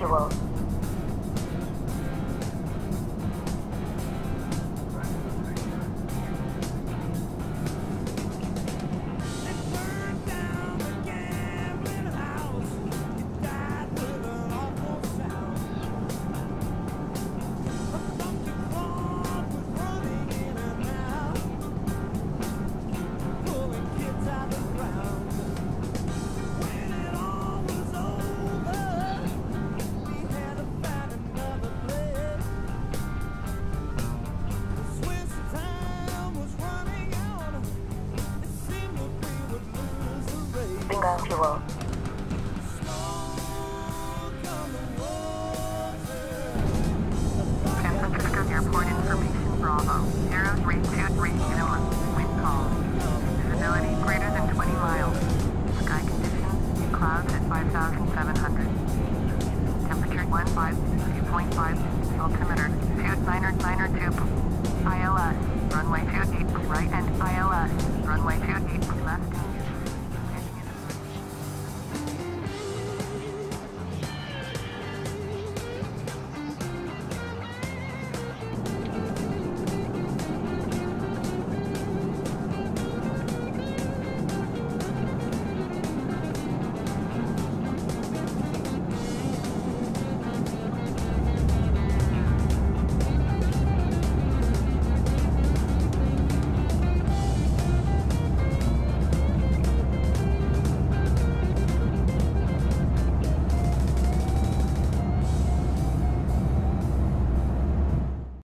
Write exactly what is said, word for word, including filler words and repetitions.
fuel. Bingo fuel. San Francisco Airport information Bravo. zero three two three Inland. Wind calm. Visibility greater than twenty miles. Sky conditions, clouds at five thousand seven hundred. Temperature one five, dew point five, altimeter two niner niner two. I L S, runway two eight, right and I L S, runway two eight.